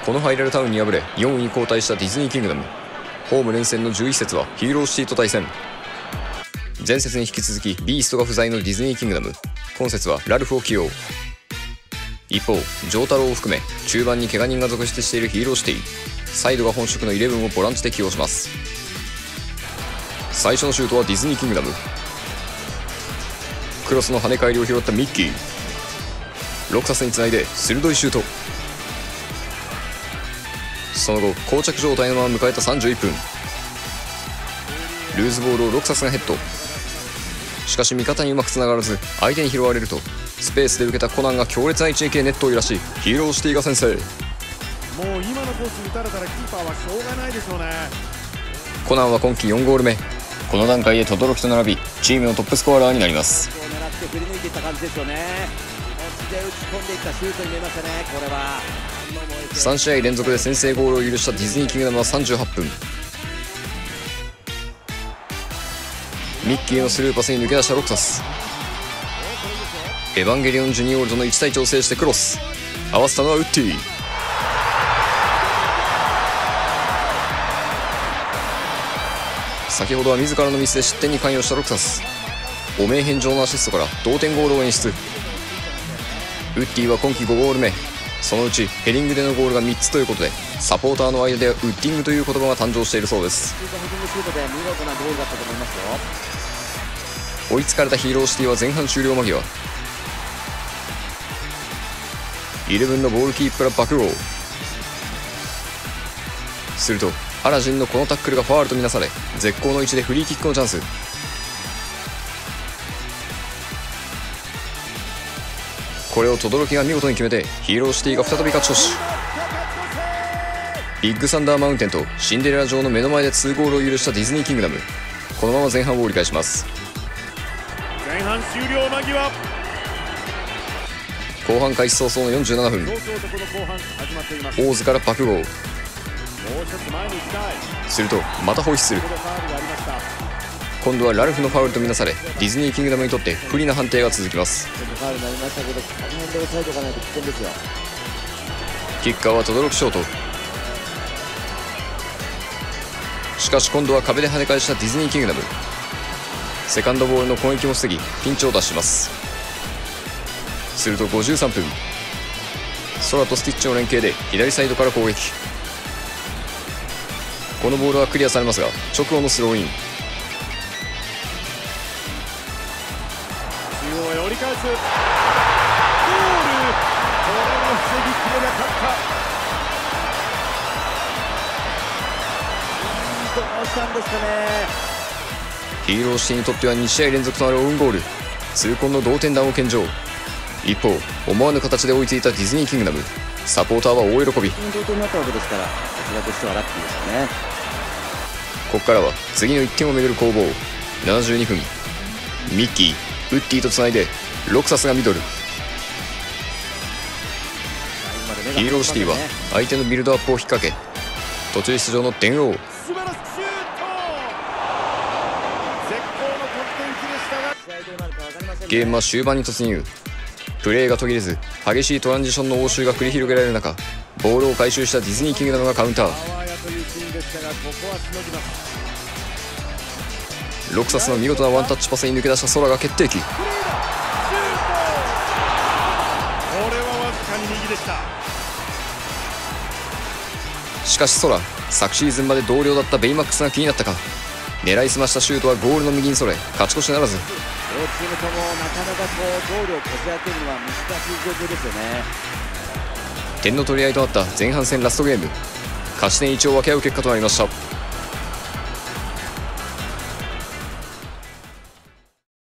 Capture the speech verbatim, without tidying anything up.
このハイラルタウンに敗れよんいに後退したディズニーキングダム。ホーム連戦のじゅういっ節はヒーローシティと対戦。前節に引き続きビーストが不在のディズニーキングダム。今節はラルフを起用。一方ジョータロを含め中盤に怪我人が続出しているヒーローシティ。サイドが本職のイレブンをボランチで起用します。最初のシュートはディズニーキングダム。クロスの跳ね返りを拾ったミッキー。ロクサスにつないで鋭いシュート。その後膠着状態のまま迎えたさんじゅういっぷん。ルーズボールをロクサスがヘッド。しかし味方にうまくつながらず相手に拾われるとスペースで受けたコナンが強烈な一撃でネットを揺らしヒーローシティが先制。 もう今のコース打たれたらキーパーはしょうがないでしょうね。 コナンは今季よんゴール目。この段階で轟と並びチームのトップスコアラーになります。 狙って振り抜いていった感じですよね。持ちで打ち込んでいったシュートに見えましたね。これはさん試合連続で先制ゴールを許したディズニーキングダムはさんじゅうはっぷん。ミッキーのスルーパスに抜け出したロクサス。エヴァンゲリオン・ジュニオールとのいち対いちを制してクロス。合わせたのはウッディ。先ほどは自らのミスで失点に関与したロクサス。汚名返上のアシストから同点ゴールを演出。ウッディは今季ごゴール目。そのうちヘディングでのゴールがみっつということでサポーターの間ではウッディングという言葉が誕生しているそうです。追いつかれたヒーローシティは前半終了間際イレブンのボールキープから爆豪。するとアラジンのこのタックルがファウルとみなされ絶好の位置でフリーキックのチャンス。これを轟が見事に決めてヒーローシティが再び勝ち越し。ビッグサンダーマウンテンとシンデレラ城の目の前でにゴールを許したディズニーキングダム。このまま前半を折り返します。 前半終了間際。 後半開始早々のよんじゅうななふん。大津から爆豪。するとまたホイッスル。今度はラルフのファウルとみなされディズニーキングダムにとって不利な判定が続きます。キッカーは轟ショート。しかし今度は壁で跳ね返したディズニーキングダム。セカンドボールの攻撃も防ぎピンチを脱します。するとごじゅうさんぷん空とスティッチの連携で左サイドから攻撃。このボールはクリアされますが直後のスローイン。 中央へ折り返すゴール。これは防ぎきれなかった。 どうしたんですかね。 ヒーローシティにとってはに試合連続となるオウンゴール。痛恨の同点弾を献上。一方思わぬ形で追いついたディズニーキングダム。サポーターは大喜び。 同点になったわけですからこちらとしてはラッキーですよね。 ここからは次のいってんをめぐる攻防。ななじゅうにふんミッキーウッディとつないでロクサスがミドル。ヒーローシティは相手のビルドアップを引っ掛け途中出場のデンオー。 素晴らしいシュート。絶好の得点機でしたがゲームは終盤に突入。プレーが途切れず激しいトランジションの応酬が繰り広げられる中ボールを回収したディズニーキングダムがカウンター。ロクサスの見事なワンタッチパスに抜け出した空が決定機。 これはわずかに右でした。 しかし空昨シーズンまで同僚だったベイマックスが気になったか狙いすましたシュートはゴールの右にそれ勝ち越しならず。 両チームともなかなかこうゴールをこじ開けるのは難しい状況ですよね。 点の取り合いとなった前半戦ラストゲーム勝ち点いちを分け合う結果となりました。